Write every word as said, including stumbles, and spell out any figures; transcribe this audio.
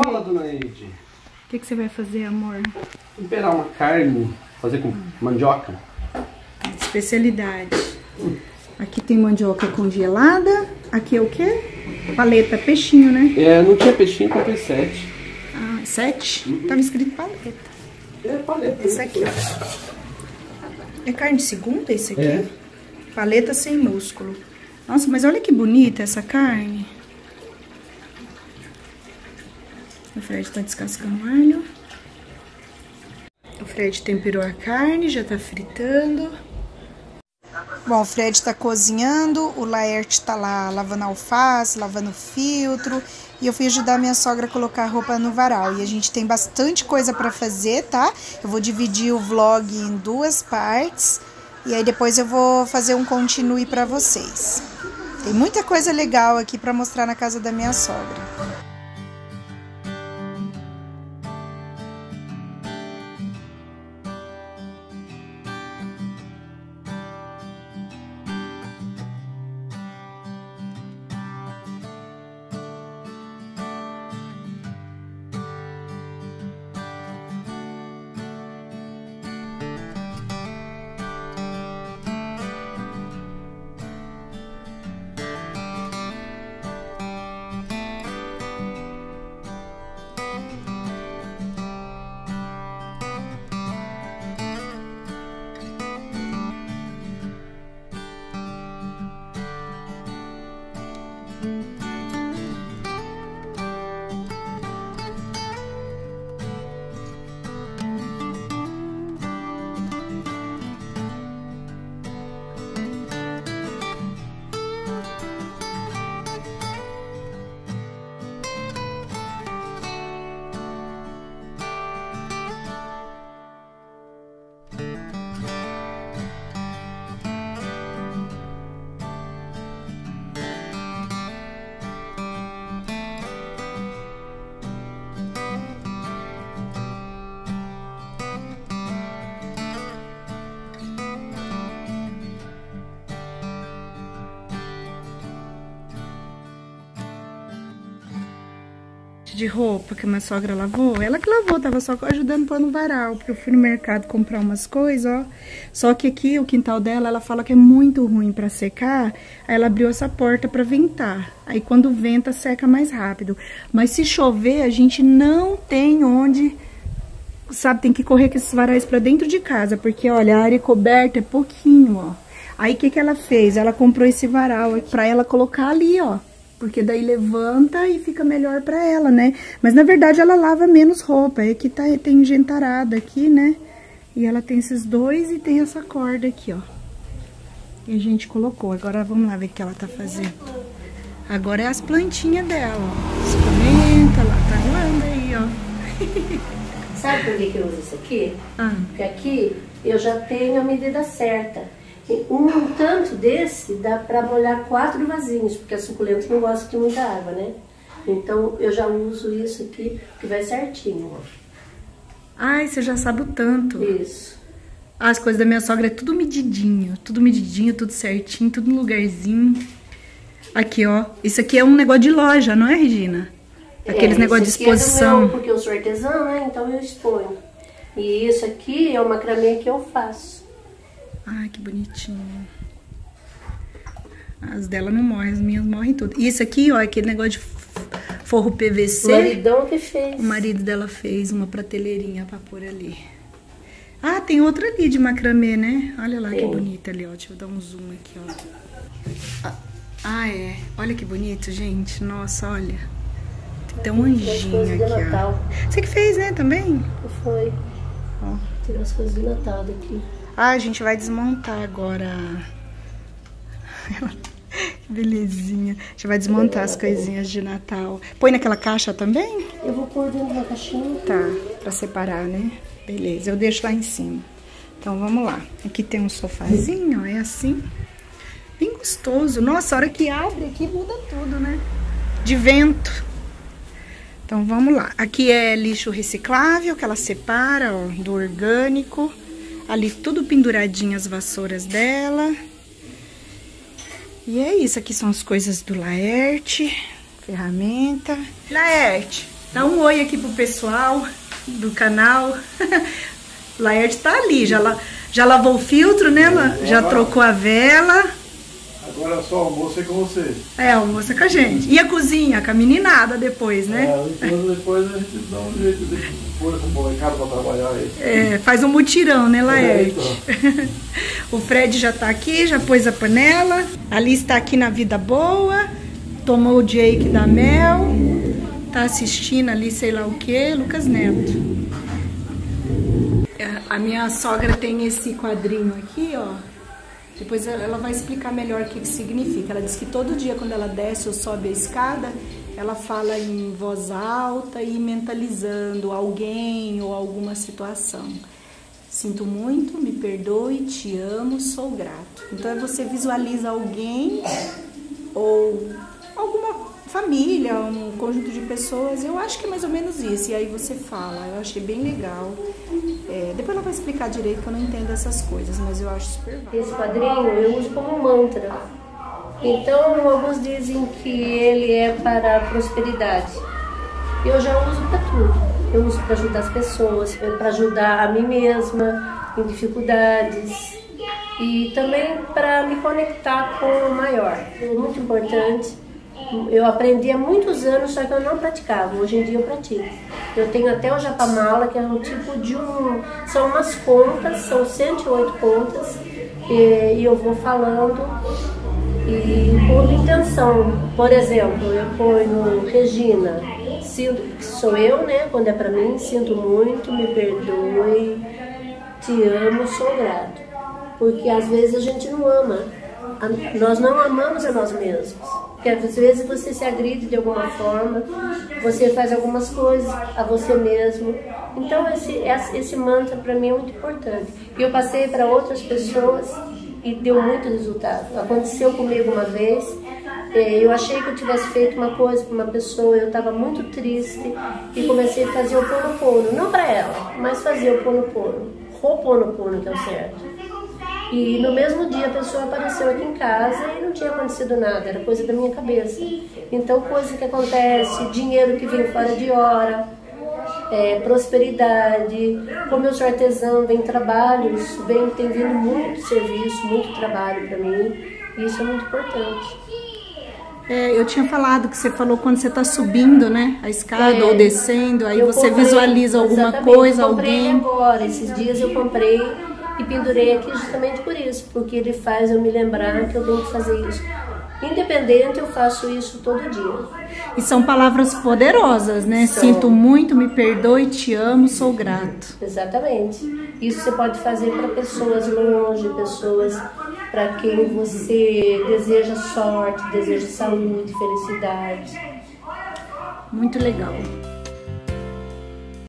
Fala, dona Ede. O que, que você vai fazer, amor? Temperar uma carne, fazer com mandioca. Especialidade. Aqui tem mandioca congelada. Aqui é o quê? Paleta, peixinho, né? É, não tinha peixinho, comprei sete. Ah, sete? Uhum. Tava escrito paleta. É, paleta. Esse aqui, ó. É carne de segunda esse aqui? É. Paleta sem músculo. Nossa, mas olha que bonita essa carne. O Fred tá descascando o alho. O Fred temperou a carne, já tá fritando. Bom, o Fred tá cozinhando, o Laerte tá lá lavando alface, lavando filtro. E eu fui ajudar minha sogra a colocar a roupa no varal. E a gente tem bastante coisa pra fazer, tá? Eu vou dividir o vlog em duas partes. E aí depois eu vou fazer um continue pra vocês. Tem muita coisa legal aqui pra mostrar na casa da minha sogra. De roupa que a minha sogra lavou, ela que lavou, tava só ajudando a pôr no varal, porque eu fui no mercado comprar umas coisas, ó. Só que aqui, o quintal dela, ela fala que é muito ruim pra secar, aí ela abriu essa porta pra ventar. Aí quando venta, seca mais rápido. Mas se chover, a gente não tem onde, sabe, tem que correr com esses varais pra dentro de casa, porque, olha, a área coberta é pouquinho, ó. Aí o que que ela fez? Ela comprou esse varal aqui pra ela colocar ali, ó. Porque daí levanta e fica melhor pra ela, né? Mas na verdade ela lava menos roupa. É que tá, tem gentarada aqui, né? E ela tem esses dois e tem essa corda aqui, ó. E a gente colocou. Agora vamos lá ver o que ela tá fazendo. Agora é as plantinhas dela, ó. Escomenta, ela tá rolando aí, ó. Sabe por que que eu uso isso aqui? Ah. Porque aqui eu já tenho a medida certa. Um tanto desse dá para molhar quatro vasinhos, porque a suculenta não gosta de muita água, né? Então eu já uso isso aqui, que vai certinho, ó. Ai, você já sabe o tanto. Isso. As coisas da minha sogra é tudo medidinho, tudo medidinho, tudo certinho, tudo no lugarzinho. Aqui, ó, isso aqui é um negócio de loja, não é, Regina? Aqueles é, negócios de exposição. É do meu, porque eu sou artesã, né? Então eu exponho. E isso aqui é uma macramê que eu faço. Ai, que bonitinho. As dela não morrem, as minhas morrem tudo. E isso aqui, ó, aquele negócio de forro P V C. O maridão que fez. O marido dela fez uma prateleirinha pra pôr ali. Ah, tem outra ali de macramê, né? Olha lá, tem. Que bonita ali, ó. Deixa eu dar um zoom aqui, ó. Ah, é. Olha que bonito, gente. Nossa, olha. Tem até um anjinho aqui, ó. Você que fez, né, também? Foi. Ó. Tirou as coisas de Natal daqui. Ah, a gente vai desmontar agora. Que belezinha. A gente vai desmontar as coisinhas de Natal. Põe naquela caixa também? Eu vou pôr dentro da caixinha. Tá, pra separar, né? Beleza, eu deixo lá em cima. Então, vamos lá. Aqui tem um sofazinho, ó, é assim. Bem gostoso. Nossa, a hora que abre aqui muda tudo, né? De vento. Então, vamos lá. Aqui é lixo reciclável, que ela separa, ó, do orgânico. Ali tudo penduradinho as vassouras dela. E é isso, aqui são as coisas do Laerte, ferramenta. Laerte, Dá um oi aqui pro pessoal do canal. Laerte tá ali, já, la, já lavou o filtro, né? É, já trocou a vela. Agora só almoço é com você. É, almoço é com a gente. E a cozinha, com a meninada depois, né? É, depois a gente dá um jeito de pôr o molecado pra trabalhar aí. É, faz um mutirão, né, Laerte? É, então. O Fred já tá aqui, já pôs a panela. A Alice tá aqui na vida boa. Tomou o Jake da Mel. Tá assistindo ali, sei lá o que, Lucas Neto. A minha sogra tem esse quadrinho aqui, ó. Depois ela vai explicar melhor o que, que significa. Ela diz que todo dia quando ela desce ou sobe a escada, ela fala em voz alta e mentalizando alguém ou alguma situação. Sinto muito, me perdoe, te amo, sou grato. Então você visualiza alguém ou alguma família, um conjunto de pessoas. Eu acho que é mais ou menos isso. E aí você fala. Eu achei bem legal. É, depois ela vai explicar direito, que eu não entendo essas coisas, mas eu acho super válido. Esse quadrinho eu uso como mantra. Então, alguns dizem que ele é para a prosperidade. Eu já uso para tudo. Eu uso para ajudar as pessoas, para ajudar a mim mesma em dificuldades e também para me conectar com o maior. É muito importante. Eu aprendi há muitos anos, só que eu não praticava. Hoje em dia eu pratico. Eu tenho até o japamala, que é um tipo de um... São umas contas, são cento e oito contas, e, e eu vou falando e pondo intenção. Por exemplo, eu ponho Regina, sinto, sou eu, né? Quando é pra mim, sinto muito, me perdoe, te amo, sou grato. Porque às vezes a gente não ama. Nós não amamos a nós mesmos. Porque às vezes você se agride de alguma forma, você faz algumas coisas a você mesmo. Então esse, esse mantra para mim é muito importante. E eu passei para outras pessoas e deu muito resultado. Aconteceu comigo uma vez, eu achei que eu tivesse feito uma coisa para uma pessoa, eu estava muito triste e comecei a fazer o Ponopono, não para ela, mas fazer o Ponopono, Ho'oponopono, que é o certo. E no mesmo dia a pessoa apareceu aqui em casa e não tinha acontecido nada, era coisa da minha cabeça. Então, coisa que acontece, dinheiro que vem fora de hora, é, prosperidade. Como eu sou artesã, vem trabalhos, vem, tem vindo muito serviço, muito trabalho para mim. E isso é muito importante. É, eu tinha falado que você falou quando você está subindo, né, a escada é, ou descendo, aí você comprei, visualiza alguma coisa, eu comprei alguém. Agora, esses dias eu comprei e pendurei aqui justamente por isso, porque ele faz eu me lembrar que eu tenho que fazer isso. Independente, eu faço isso todo dia. E são palavras poderosas, né? São. Sinto muito, me perdoe, te amo, sou grato. Exatamente. Isso você pode fazer para pessoas longe, pessoas para quem você deseja sorte, deseja saúde, felicidade. Muito legal.